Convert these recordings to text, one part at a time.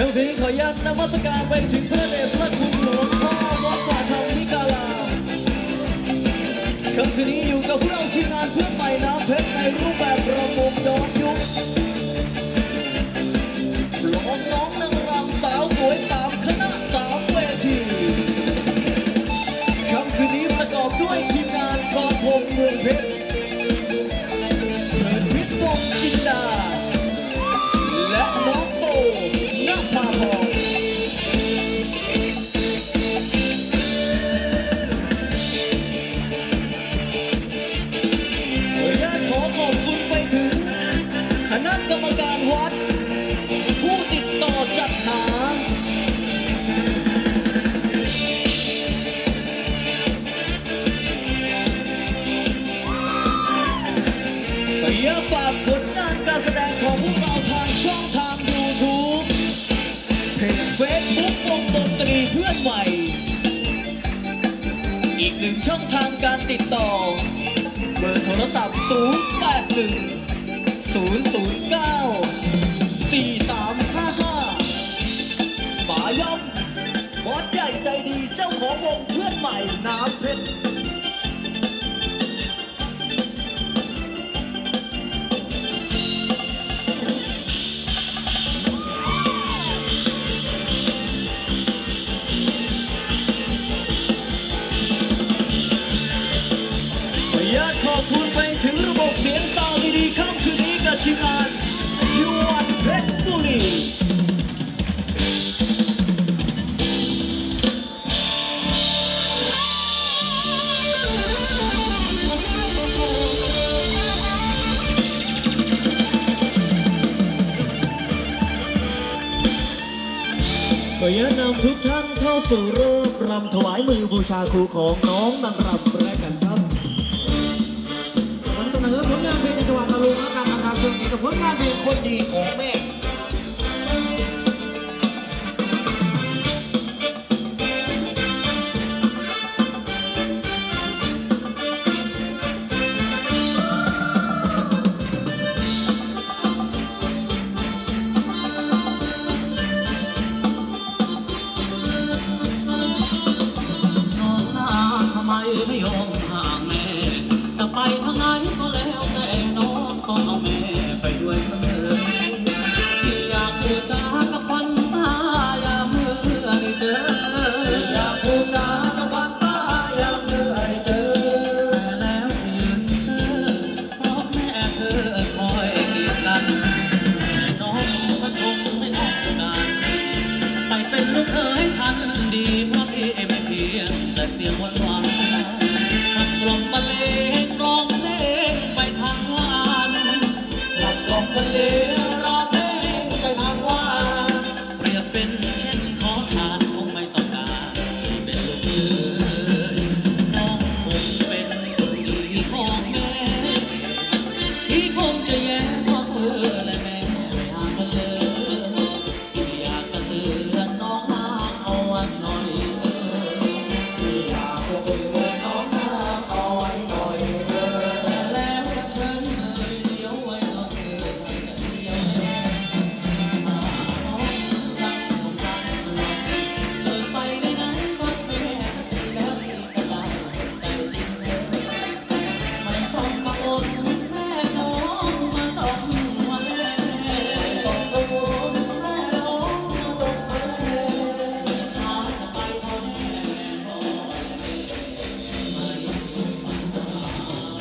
ำคืนนี้ขอยันนมัสการไปถึงพระเดชพระคุณหลวงพ่อวัดป่าธรรมิกาลามคำคืนนี้อยู่กับพวกเราทีมงานเพื่อนใหม่น้ำเพชรในรูปแบบระบบย้อนยุคร้องน้องนางรำสาวสวยตามคณะสาวเวทีคำคืนนี้ประกอบด้วยทีมงานพรพงษ์เมืองเพชรเถิดพิษวงศ์จินดาและน้องโตณภาพรขอขอบคุณไปถึงคณะกรรมการวัดผู้ติดต่อจัดหาอย่าฝากผลงานการแสดงของพวกเราทางช่องทาง YouTube เพจ Facebook วงดนตรีเพื่อนใหม่อีกหนึ่งช่องทางการติดต่อเบอร์โทรศัพท์ 081-009-4355 ป่าย่อมบอสใหญ่ใจดีเจ้าของวงเพื่อนใหม่น้ำเพชรขอบคุณไปถึงระบบเสียงซาวด์ดีๆค่ำคืนนี้กับทีมงานยูวันเพชรบุรีขออนุญาตนำทุกท่านเข้าสู่รอบรำถวายมือบูชาครูของน้องนางรำแรกกันครับเสนอผลงานเพลงในจังหวัดตะลุงและการทำงานช่วงนี้กับผลงานเพลงคนดีของแม่น้องนาทำไมไม่ยอมห่างแม่จะไปทางไหนก็แล้วแต่น้องต้องเอาแม่ไปด้วยเสมอที่อยากพูดจากับวันตายามเมื่อได้เจออยากพูดจากับวันตายามเมื่อได้เจอแต่แล้วยืนเซ่อเพราะแม่เธอคอยกีดกันน้องก็คงไม่ออกการไปเป็นลูกเขยฉันดีเพราะพี่ไม่เพียงแต่เสียงหวานขับกล่อมบรรเลงร้องเพลงไปทางวันขับกล่อมบรรเลงร้องเพลงไปทางวันเปรียบเป็นเช่นขอทานคงไม่ต้องการที่เป็นลูกเขยน้องคงเป็นคนดีของแม่ที่คงจะแย่เพราะเธอและแม่ไม่ห่างกันเลยอยากจะเตือนน้องห่างเอาไว้หน่อยอยากจะเตือนน้องห่างเอาไว้หน่อยแล้วจะเชิญเลยเดี๋ยวไว้ก่อนเลยใครจะเดียวน้องรักสงสารตัวเดินไปได้ไหนก็แม่สักทีแล้วพี่จะได้สนใจจริงเลยไม่ต้องกังวลแม่น้องมาต้องมาแลไม่ต้องกังวลแม่น้องมาต้องมาแลไม่ช้าจะไปพอแม่พ่อแม่ไม่มีปัญหา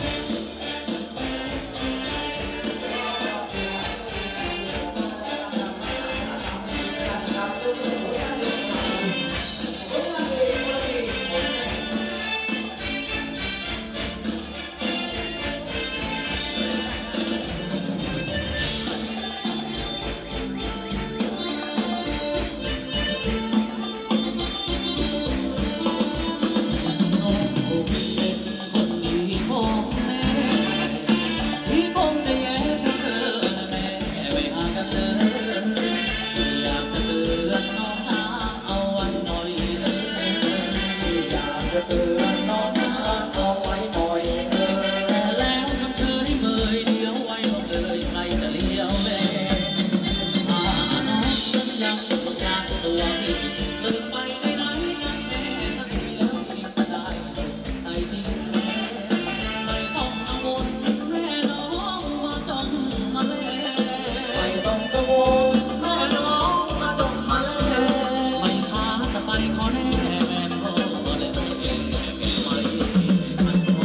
น้องคงเป็นคนดีของแม่ที่คงจะแย่เพราะเธอและแม่ไม่ห่างกันเลยอยากจะเตือนน้องนางเอาไว้หน่อยอยากจะเตือนน้องนางเอาไว้หน่อยแล้วทำเฉยเมยเดี๋ยวไว้หมดเลยใครจะเลี้ยวแม่น้องฉันยังสงตัวพี่เดินไปไหนนั่นแน่สักทีแล้วพี่จะได้ใจจริงแท้ไม่ต้องกังวลแม่น้องมาจ้องมาแลไม่ต้องกังวลแม่น้องมาจ้องมาแลไม่ช้าจะไปขอแน่แม่นพ่อและแม่เก็บไว้ทันว่า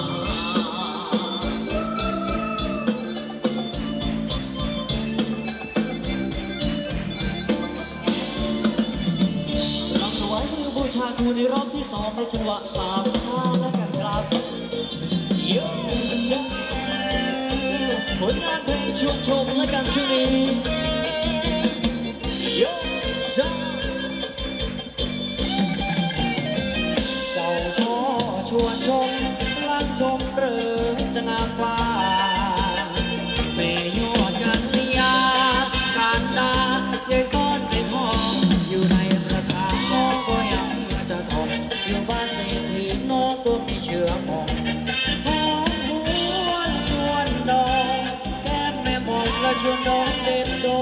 ลำถวายมือบูชาครูในรอบที่สองในจังหวะสามชาและกันครับโยผลงานเพลงชวนชมและกันช่วงนี้โยเจ้าช่อชวนชมลังชมหรือจะงามกว่าเมยอดกันนิยาการดาใยซ่อนในห้องอยู่ในประธานน้องก็ยังจะทนอยู่บ้านเศรษฐีน้องก็มีเชื้อมองหอมหวนชวนดองแก้มแม่มองและชวนน้องเด็ดโด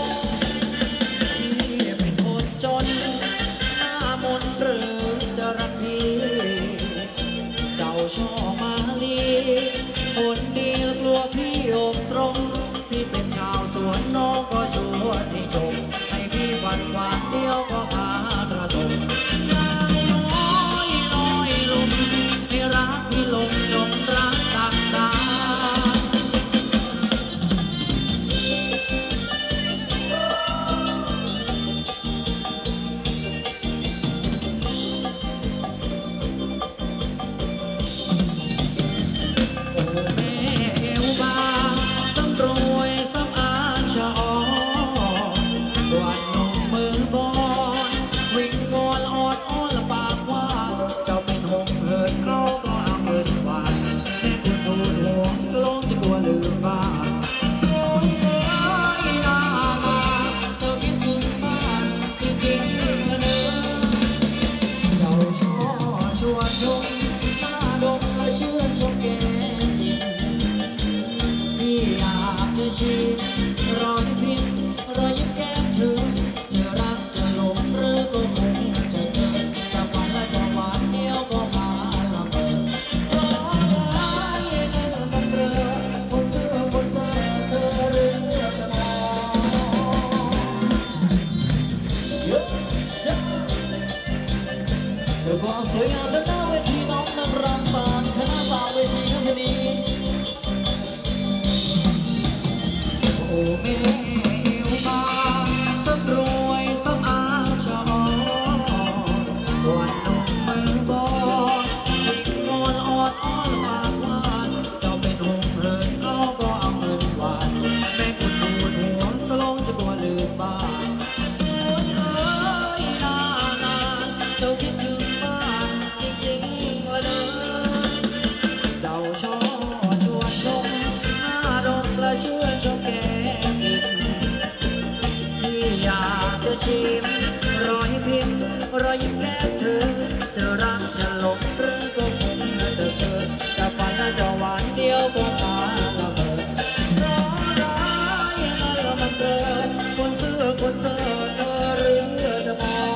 พี่เป็นคนจนหน้ามนหรือจะรักพี่เจ้าช่อมาลีคนดีกลัวพี่อกตรงพี่เป็นชาวสวนน้องก็ชวนให้ชมให้พี่วันวานเดียวก็พาระดมนางน้อยน้อยลมให้รักพี่ลมจงรักตักตารอยพินรอยยิ้มแก้มเธอจะรักจะหลงหรือก็คงจะเจอจะฝันและจะหวานเดียวก็มาละเมอร้อยเงินมันเรือคนเสื้อคนเสื้อเธอหรือจะมองเธอความสวยงามด้านหน้าเวทีน้องนำรำปานคณะสาวเวทีน้ำนี้โอ้แม่เอวบางสำรวยสำอาญชอวันนมมือบอลวิ่งงอนอ่อนอ้อนปากหวานเจ้าเป็นหงเหินเขาก็เอาเงินหวานแม่คุณปูดหัวก็ลงจะกลัวลืมบ้านสวยเอ้ยนาเจ้าคิดถึงบ้านจริงๆละเด้อเจ้าชอชวนชมหน้าดงและเชื่อชมแกอยากจะชิมรอยพิมพ์รอยยิ้มแก้มเธอจะรักจะหลงหรือก็คงจะเกิดจะฝันและจะหวานเดียวก็มาละเมอร้อยแล้วมันเกิดคนเสื้อคนเสื้อเธอหรือจะมอง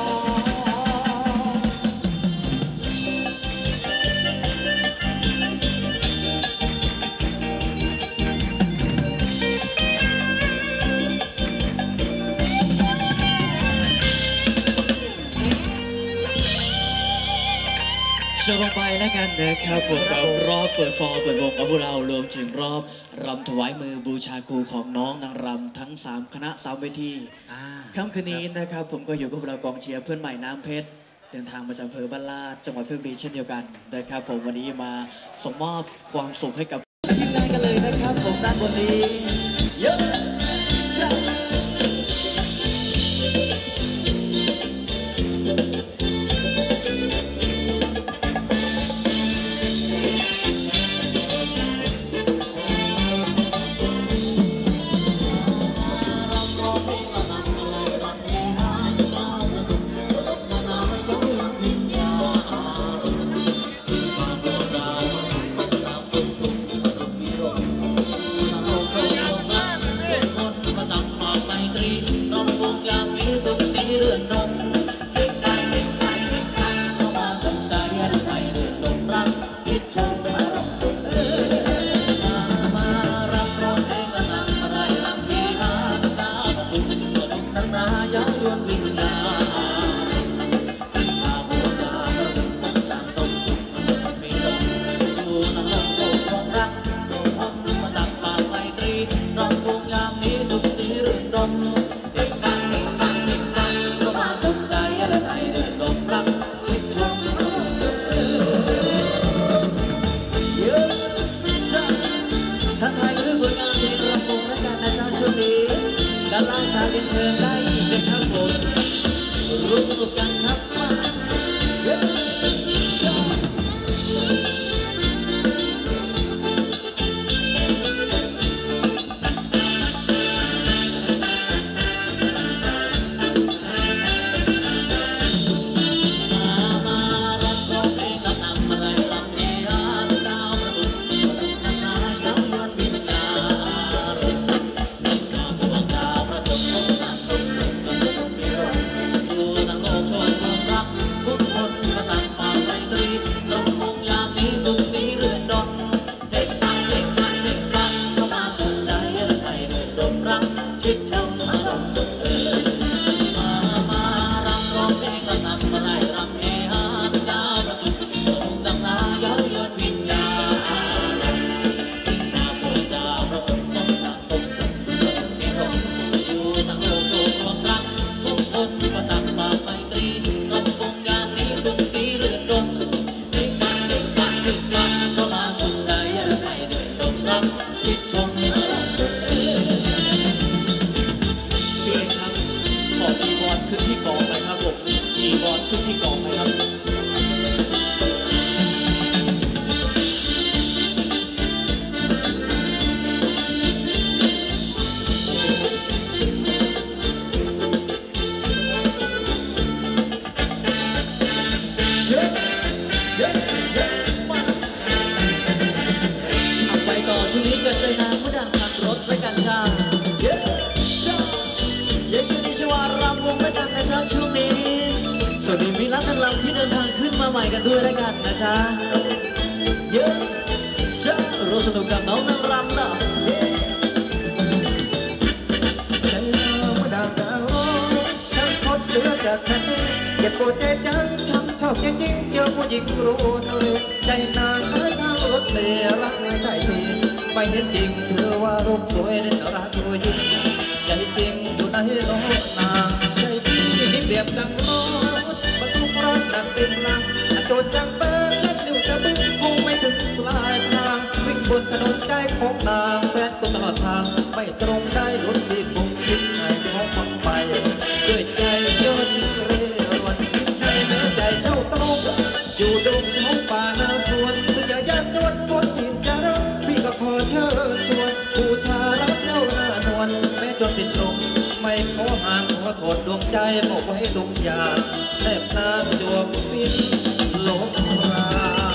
จบลงไปแล้วกันนะครับผมกับรอบเปิดฟอร์เปิดวงกับพวกเรารวมถึงรอบรำถวายมือบูชาครูของน้องนางรำทั้ง3คณะ3เวทีค่ำคืนนี้นะครับผมก็อยู่กับพวกเรากองเชียร์เพื่อนใหม่น้ำเพชรเดินทางมาจากอำเภอบ้านลาดจังหวัดเพชรบุรีเช่นเดียวกันนะครับผมวันนี้มาส่งมอบความสุขให้กับทีมงานกันเลยนะครับผมด้านบนนี้เยอะนายาล้วนวิญญาณพาบัวตาประสบสมต่างสมสุขประสบมีลมดูนังลมโศกความรักตัวพ้นมาจากฝากไมตรีรองวงยามนี้สุขสีรื่นรมเด็กฟังเด็กฟังเด็กฟังก็มาสนใจอะไรไทยเดินลมรักชิดชมท่านไทยคือผลงานเพลงรำวงและการนะจ๊ะช่วงนี้ด้านล่างชาเรียนเชิญได้เป็นครับผมร่วมสนุกกันครับมาชิดชมอารมณ์สุขมารำร้องเพลงก็นำมาไล่รำเฮฮาดาวประสุขส่งดำนาเย้ายวนวิญญาณทิ้งหน้าพวกดาวประสุขสมต่างสมสุขสมนิรมอยู่ตั้งโลกโชคความรักทุกคนประตักฝากไมตรีรำวงงานนี้สุขสีเรื่นรมเด็กกันเด็กกันเด็กกันก็มาสนใจอะไรเดินดมรักชิดชมอารมณ์สุขคีย์บอร์ดขึ้นที่กองไหมครับผมคีย์บอร์ดขึ้นที่กองไหมครับไปต่อช่วงนี้ก็ใจนางผู้ดังขับรถไว้กันชายังอยู่ในชวารำวงและกันนะจ๊ะช่วงนี้สวัสดีมิตรทั้งลำที่เดินทางขึ้นมาใหม่กันด้วยแล้วกันนะจ๊ะเยอะชะรู้สนุกกับน้องนางรำนะใจเราเมื่อดาวดาวทั้งคดเหลือจากทะเลเก็บปวดใจจังช้ำชอบจริงๆเยอะผู้หญิงรู้เลยใจนางเคยทางรถเมล์รักใจทีไม่เห็นจริงเธอว่ารูปสวยเด่นรักรวยยิ่งใจจริงอยู่ในโลกนางใจพี่นี่เบียบดังรถบรรทุกร้อนหนักเต็มลังโจดจังเปิดและนิ้วจะบึ้งคงไม่ถึงปลายทางวิ่งบนถนนใจของนางแสนก็ตลอดทางไม่ตรงได้รถที่คงคิดไงของฟังไปด้วยใจยอดเร่ร่อนคิดให้แม้ใจเศร้าตรงอยู่ดงท้องป่านาสวนถึงจะยากจนบนถิ่นจะรักพี่ก็ขอเชิญชวนบูชารักเจ้าหน้านวลแม้จนสิ้นลมไม่ขอห่างขอถอดดวงใจบอกไว้ดวงยาแนบนางจวบฟินลบรา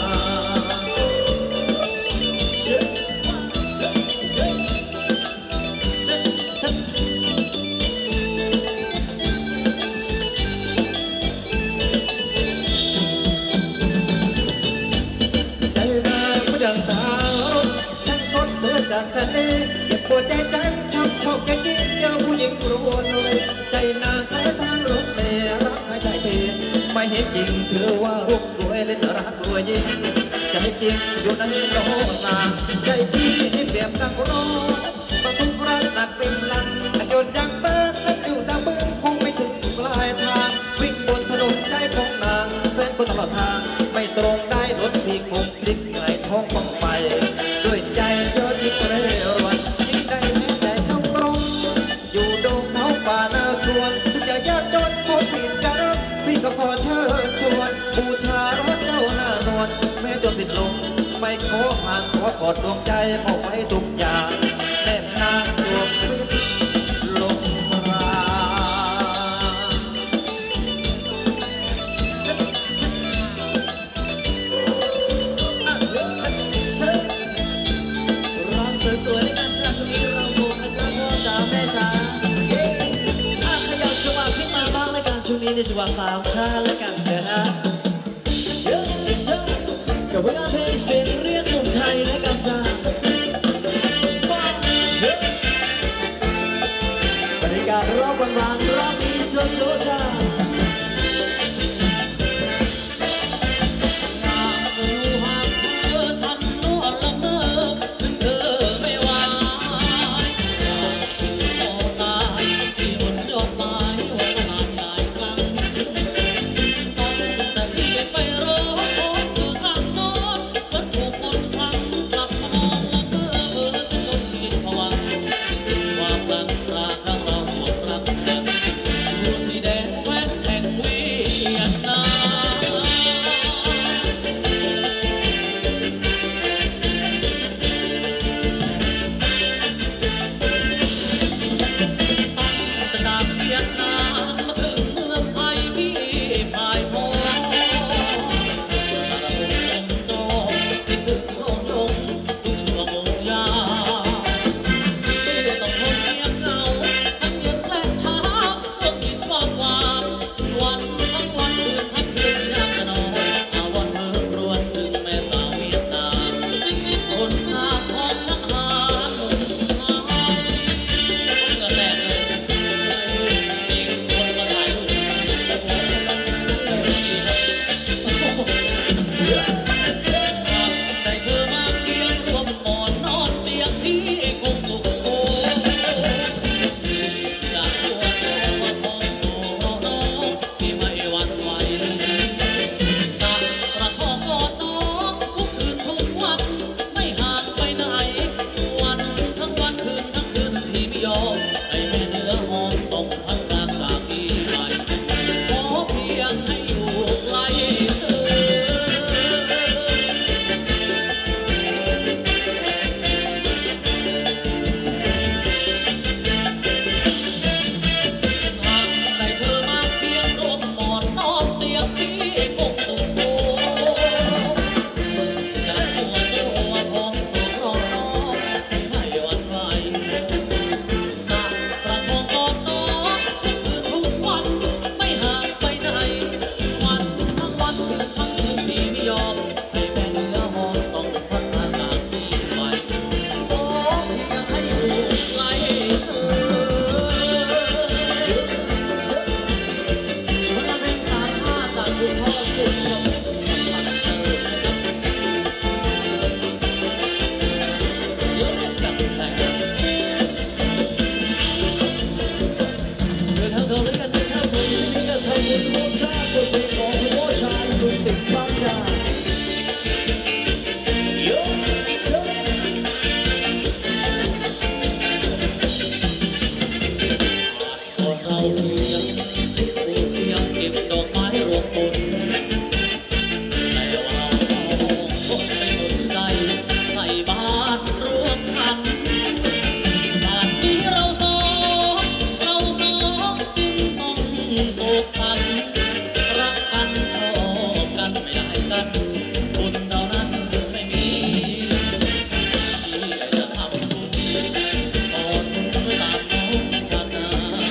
ใจนางผู้ดังตารถทั้งคดเหลือจากทะเลเก็บปวดใจจังชอบแก่ยิ่งเจอผู้หญิงรวนเลยใจนางเคยทางรถเมล์รักให้ใจทีไม่เห็นจริงเธอว่ารูปสวยเล่นรักรวยยิ่งใจจริงอยู่ในโลกนางใจพี่นี่เปรียบดังรถบรรทุกรักหนักเต็มลังโยนยางเปิดและติ้วดำบึ้งคงไม่ถึงปลายทางวิ่งบนถนนใจของนางเส้นบนตลอดทางไม่ตรงได้รถพี่คงพลิกไงท้องฟังไปด้วยใจยอดยิ่งเร่ร่อนยิ่งได้แม้ใจเท่าตรงอยู่ดงเขาป่านาสวนถึงจะยากจนคนผิดจะรักพี่ก็ขอเชิญชวนบูชารถเจ้าหน้านวลแม้จนสิ้นลมไม่ขอห่างขอกอดดวงใจมอบไว้ทุกอย่างแน่นนางดวงฟินลมราสวยๆกันชาช่วงนี้เราคงนะจ๊ะพ่อจ๋าแม่จ๋าขยับจังหวะขึ้นมาบ้างแล้วกันช่วงนี้ในจังหวะสามชาแล้วกันนะฮะกับผลงานเพลงเสียงเรียกหนุ่มไทยและกันจ้าบรรยากาศรอบวันๆรอบเขาเรียกนะครับผมที่นี่ก็ทำบุญร่วมชาติบทเพลงของคุณพ่อชายคุณสิงห์บางจากโยโซเราเพียงเก็บดอกไม้รวมต้นแต่ว่าคนไม่สนใจใส่บาตรรวมขันชาตินี้เราสองจึงต้องโศกสันรักกันชอบกันไม่ได้กันคนเรานั้นไม่มีจะทำบุญต่อทุนด้วยตามน้องชาตินา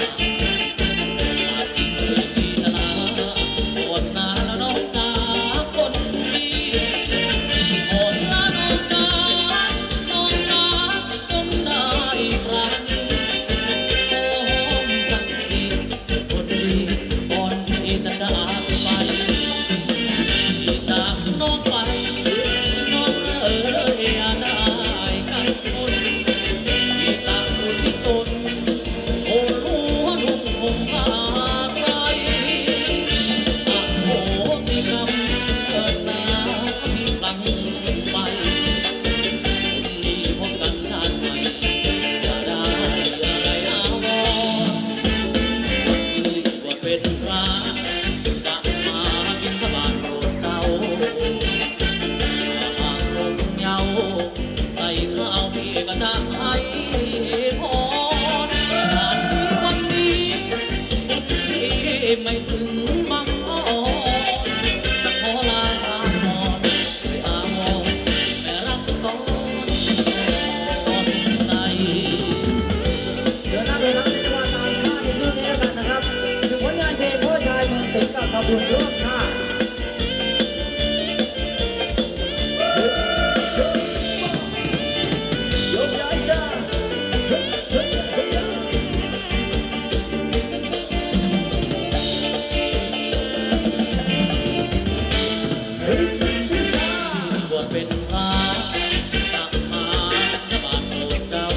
ไม่ถึงบางอ้อนจะขอลาตาอ่อนด้วยอาวรณ์แต่รักซ้อนใจเดี๋ยวนะเดี๋ยวนะในจังหวะตามชาติในช่วงนี้แล้วกันนะครับถึงผลงานเพลงพ่อชายเมืองสิงห์กับทำบุญร่วมชาติยกย้ายชาติบวชเป็นพระตักมาพระบาทโปรดเจ้า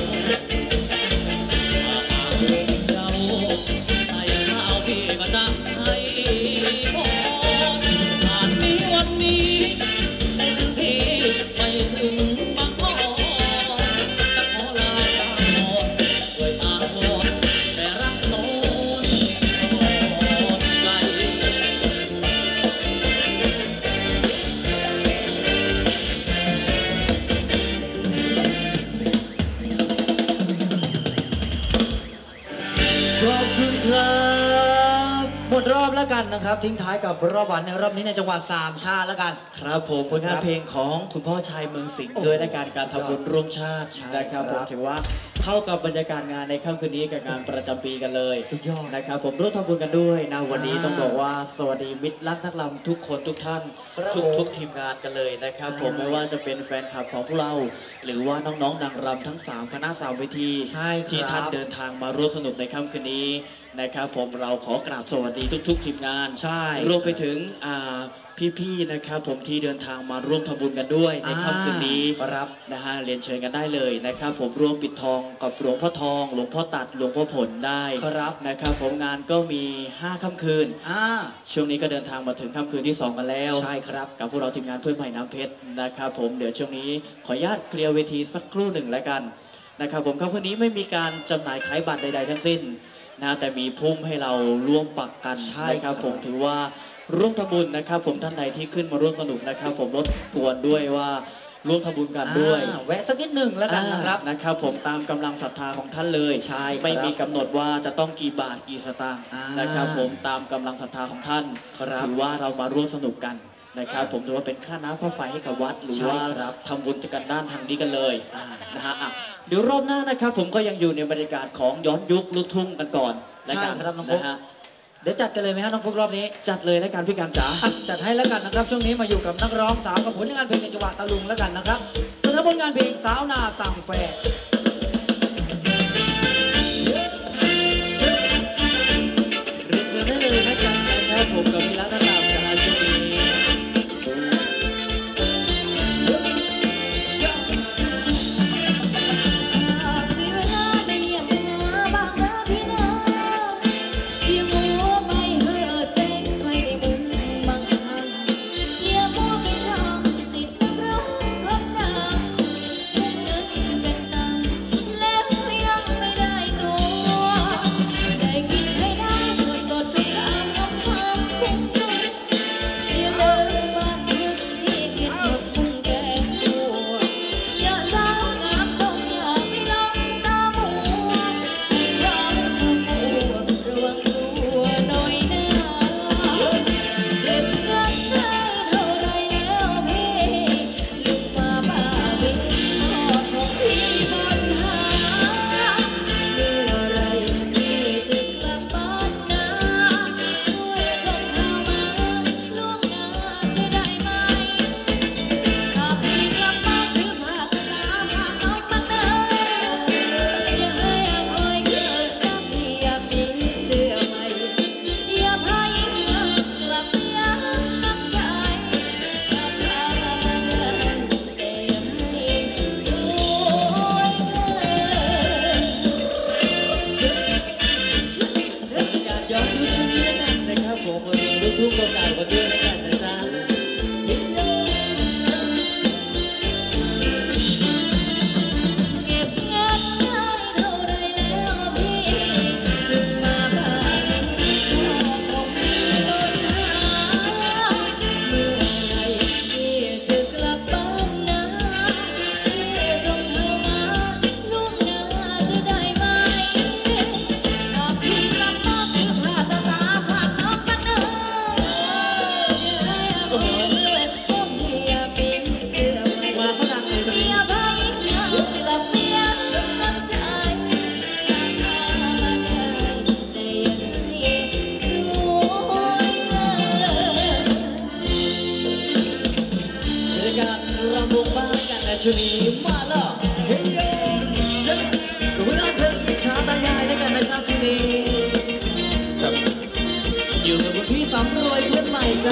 มาหาเรื่องเจ้าใส่ข้าวพี่ก็จะให้พรชาตินี้วันนี้เป็นพี่ไม่ถึงบางอ้อนจะขอลาตาอ่อนด้วยอาวรณ์แต่รักซ้อนใจขอบคุณครับหมดรอบแล้วกันนะครับทิ้งท้ายกับรอบวันในรอบนี้ในจังหวัดสามชาติแล้วกันครับผมผลงานเพลงของคุณพ่อชายเมืองสิงห์ด้วยและการทำบุญร่วมชาตินะครับผมถือว่าเข้ากับบรรยากาศงานในค่ำคืนนี้กับงานประจำปีกันเลยสุดยอดนะครับผมร่วมทำบุญกันด้วยนะวันนี้ต้องบอกว่าสวัสดีมิตรรักนักรำทุกคนทุกท่านทุกทีมงานกันเลยนะครับผมไม่ว่าจะเป็นแฟนคลับของพวกเราหรือว่าน้องๆนางรำทั้ง3คณะ3เวทีที่ท่านเดินทางมาร่วมสนุกในค่ำคืนนี้นะครับผมเราขอกราบสวัสดีทุกๆทีมงานรวมไปถึงพี่ๆนะครับผมที่เดินทางมาร่วมทำบุญกันด้วยในค่ำคืนนี้นะฮะเรียนเชิญกันได้เลยนะครับผมร่วมปิดทองกับหลวงพ่อทองหลวงพ่อตัดหลวงพ่อผลได้นะครับผมงานก็มี5ค่ำคืนช่วงนี้ก็เดินทางมาถึงค่ำคืนที่2กันแล้วใช่ครับกับพวกเราทีมงานเพื่อนใหม่น้ำเพชรนะครับผมเดี๋ยวช่วงนี้ขออนุญาตเคลียร์เวทีสักครู่หนึ่งแล้วกันนะครับผมค่ำคืนนี้ไม่มีการจำหน่ายขายบัตรใดๆทั้งสิ้นนะแต่มีพุ่มให้เราร่วมปักกันนะครับผมถือว่าร่วมทำบุญนะครับผมท่านใดที่ขึ้นมาร่วมสนุกนะครับผมรบกวนด้วยว่าร่วมทำบุญกันด้วยแวะสักนิดหนึ่งแล้วกันนะครับผมตามกำลังศรัทธาของท่านเลยไม่มีกำหนดว่าจะต้องกี่บาทกี่สตางค์นะครับผมตามกำลังศรัทธาของท่านถือว่าเรามาร่วมสนุกกันนะครับผมถือว่าเป็นค่าน้ำค่าไฟให้กับวัดหรือว่าทำบุญกันด้านทางนี้กันเลยนะฮะเดี๋ยวรอบหน้านะครับผมก็ยังอยู่ในบรรยากาศของย้อนยุคลูกทุ่งกันก่อนนะครับน้องฟุ๊กเดี๋ยวจัดกันเลยไหมฮะน้องฟุ๊กรอบนี้จัดเลยแล้วกันพี่การจ๋าจัดให้แล้วกันนะครับช่วงนี้มาอยู่กับนักร้องสาวกับผลงานเพลงในจังหวัดตะลุงแล้วกันนะครับสำหรับผลงานเพลงสาวนาสั่งแฟเรียนเชิญได้เลยแล้วกันนะครับผมกับพี่รัตน์นามนะฮะช่วงนี้มีเวลาได้เยี่ยมเนื้อบางเมื่อพี่น้องกโอกาสมาด้วยแล้วกันนะจ๊ะชุดนี้มาแล้วเฮ้ยฉันกับหัวหน้าเพลงอิจฉาตายายด้วยกันในเช้าชุดนี้อยู่กับคุณพี่สำรวยเพื่อนใหม่จ้า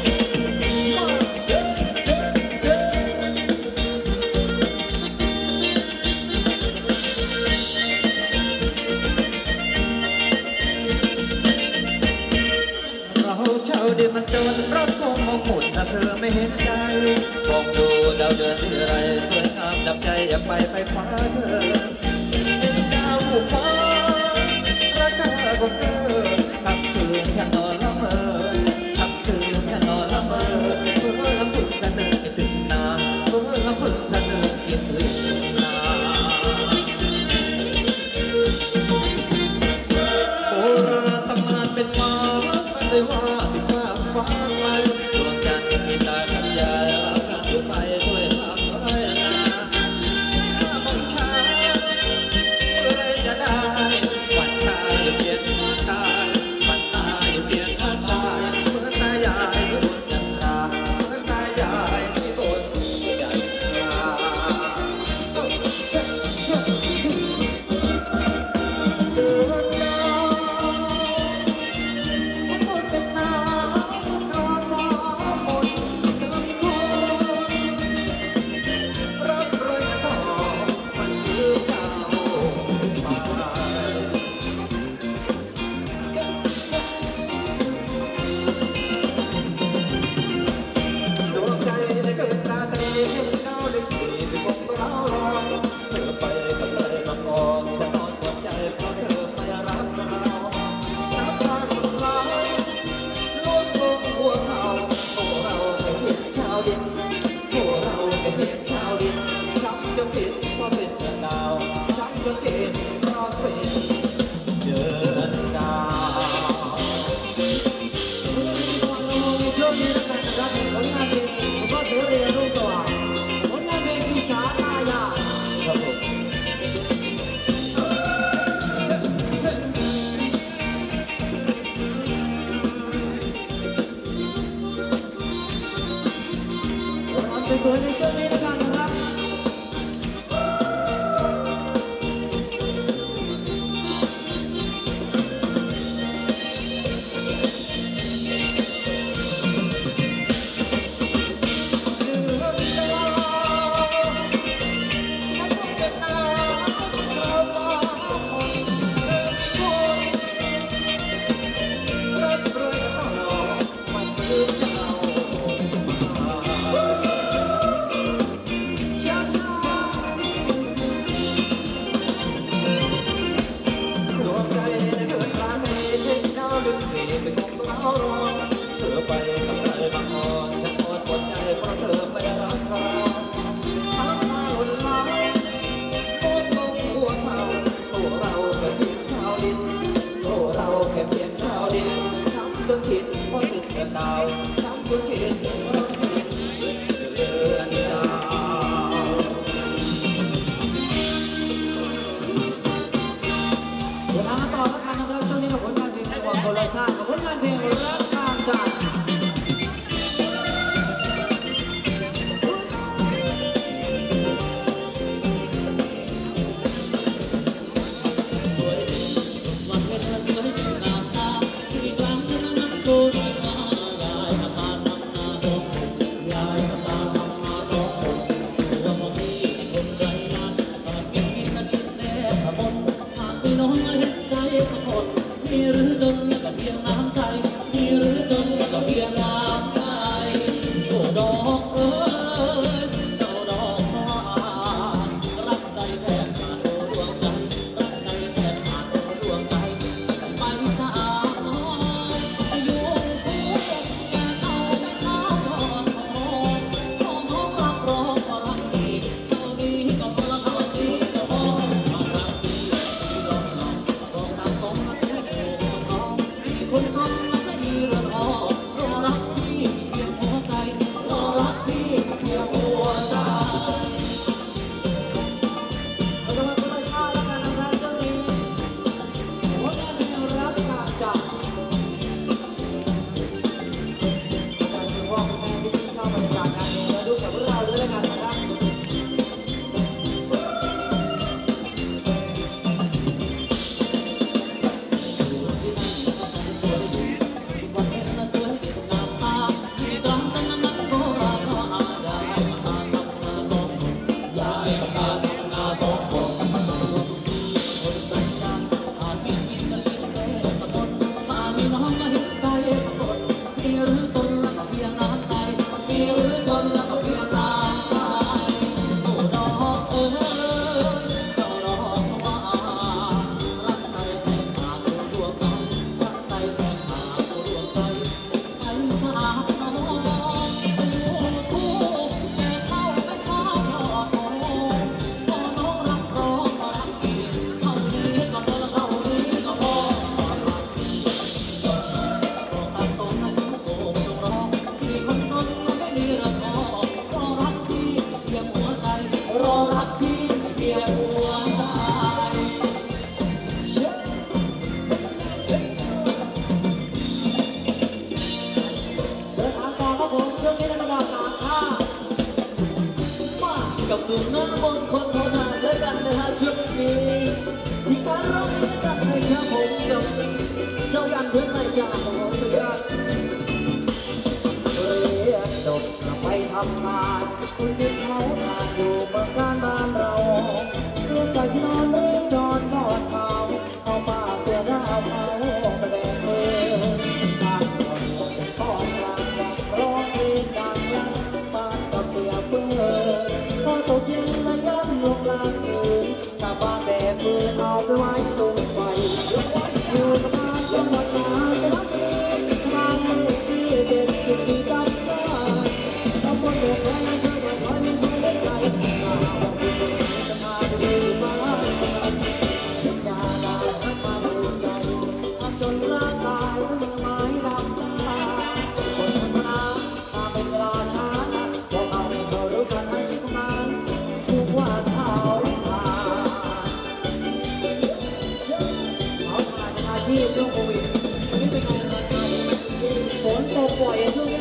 เช้าเดียวมันจนรักคงมองหมุนถ้าเธอไม่เห็นใจมองดูดาวเดือนที่ไรสวยงามดับใจอยากไปคว้าเธอเห็นดาวฟ้ารักเธอของเธอคำคืนฉันนอนละเมอคำคืนฉันนอนละเมอเพื่อละพึ่งกันเดินคิดถึงนาเพื่อละพึ่งกันเดินคิดถึงนาโบราณตำนานเป็นมาไม่ว่าที่ภาคฟ้าไกลดวงจันทร์มีตากับยายรักกันอยู่ไปด้วยทำอะไรนาข้าบังชาเมื่อไรจะได้วันตายอยู่เพียงข้างกายวันตายอยู่เพียงข้างกายเหมือนตายายที่บนยันตราเหมือนตายายที่บนยันตราเดือนดาวฉันหมดเป็นน้ำครองน้ำหมดเติมคุณรับรอยต่อมันซื้อเจ้าไปดวงใจได้เกิดราตรีเห็นดาวเล็กที่เป็นคงเรารอเธอไปกับเลยบางอ่อนฉันนอนปวดใจเพราะเธอไม่รักเราน้ำตาหล่นไหลล้วนลงหัวเขาพวกเราแค่เพียงชาวดินพวกเราแค่เพียงชาวดินช้ำจนจิตเพราะสิ้นเดือนดาวช้ำจนจิตเพราะสิ้นเดือนดาวช่วงนี้นะครับผลงานเพลงผมก็ถือเรียนรู้ตัวผลงานเพลงอิจฉาตายายครับผมสวยๆในช่วงนี้แล้วกันนะครับมีหรือจนแล้วก็เพียงน้ำใจมีหรือจนแล้วก็ดูหน้ามนต์คนเขาทานด้วยกันนะฮะช่วงนี้ที่การร้องด้วยกันนะครับผมกับเจ้ากันเพื่อนนายจ่าของเราสุดยอดเรียนจบกลับไปทำงานคุณที่เขาทานอยู่เมืองการบ้านเราลูกใจที่นอนเรียนจอนกอดเขาเข้าป่าเสือดาวเขาไปแบกมือทางก่อนเป็นป้อนกลางวังร้องเพลงดังลั่นบ้านกับเสียงเปิดพอตกเย็นและย้ำลงกลางคืนกลับบ้านแบกมือเอาไปไว้ตรงไฟอยู่กับบ้านจังหวัดกาญจนบุรีบ้านเลขที่70ที่จำได้ตำบลโป่งแรงอำเภอบ่อพลอยมีคนเล่นไก่มาวันที่จะมาดูบ้านสัญญาได้พัดมาดูใจทำจนร่างกายทั้งมือไม้ดำตาคนธรรมดามาเป็นเวลาช้านักพวกเราไม่เคยรู้กันให้สิบประมาณทุกวันเขาผ่านอาชีพช่วงโควิดชีวิตเป็นไงล่ะฝนตกบ่อยช่วงนี้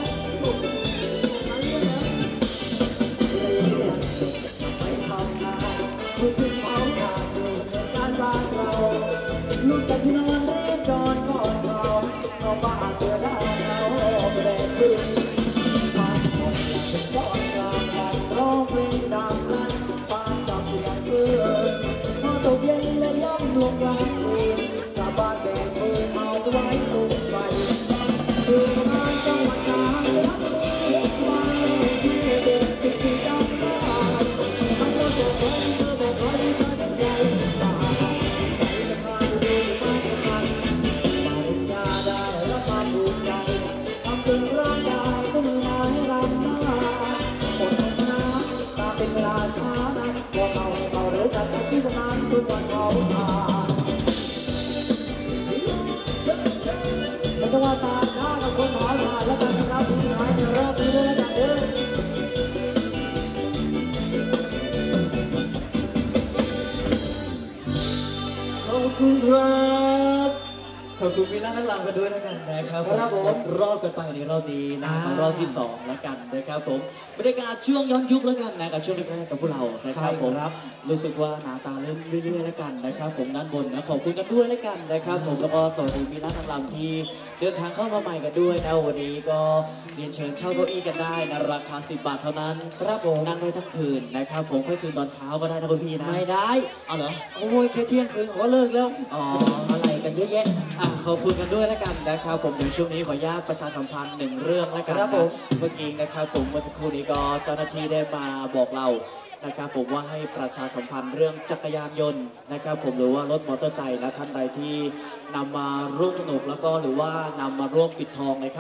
ไปทำงานคุณที่เขาทานอยู่ในการบ้านเราลูกแต่ที่นอนเรียนจอนก่อนเขาบ้าเสือดาวเราไปแบกขึ้นบ้านคนหลังเป็นก้อนกลางวันร้องเพลงดังลั่นบ้านกับเสียงเพื่อนพอตกเย็นและย่ำลงกลางคืนกลับบ้านแบกมือเอาไว้ตรงไฟคือบ้านจังหวัดกาญจนบุรีบ้านเลขที่70ที่จำได้อำเภอโป่งแรงอำเภอบ่อพลอยมีคนเล่นไก่บ้านใจจะพาไปดูบ้านกันปริญญาได้รับความภูมิใจทำจนร่างกายต้องมือไม้รำหน้าอดทนนะตาเป็นเวลาช้านะพวกเราให้เขารู้กันอาชีพงานทุกวันเขาผ่านไม่ต้องว่าตาช้ากับคนหอผ่านแล้วกันนะครับที่หายจะเริ่มนี้ด้วยแล้วกันเด้อขอบคุณครับขอบคุณมิลล่านักลำกันด้วยแล้วกันนะครับครับผมรอบกันไปในรอบนี้นะครับรอบที่2แล้วกันนะครับผมบรรยากาศช่วงย้อนยุคแล้วกันนะกับช่วงแรกๆกับพวกเรานะครับผมรู้สึกว่าหน้าตาเริ่มเรื่อยๆแล้วกันนะครับผมด้านบนนะขอบคุณกันด้วยแล้วกันนะครับผมแล้วก็สวัสดีมิลล่านักลำที่เดินทางเข้ามาใหม่กันด้วยนะวันนี้ก็เรียนเชิญเช่าเก้าอี้กันได้นะราคา10 บาทเท่านั้นครับผมนั่งได้ทั้งคืนนะครับผมค่อยคืนตอนเช้าก็ได้นะคุณพี่นะไม่ได้เอาเหรอโอ้ยแค่เที่ยงคืนเขาก็เลิกแล้วอ๋ออะไรกันเยอะแยะขอบคุณกันด้วยแล้วกันนะครับผมเดี๋ยวช่วงนี้ขออนุญาตประชาสัมพันธ์1เรื่องแล้วกันนะเมื่อกี้นะครับผมเมื่อสักครู่นี้ก็เจ้าหน้าที่ได้มาบอกเรานะครับผมว่าให้ประชาสัมพันธ์เรื่องจักรยานยนต์นะครับผมหรือว่ารถมอเตอร์ไซค์นะท่านใดที่นำมาร่วมสนุกแล้วก็หรือว่านำมาร่วมปิดทองนะครับ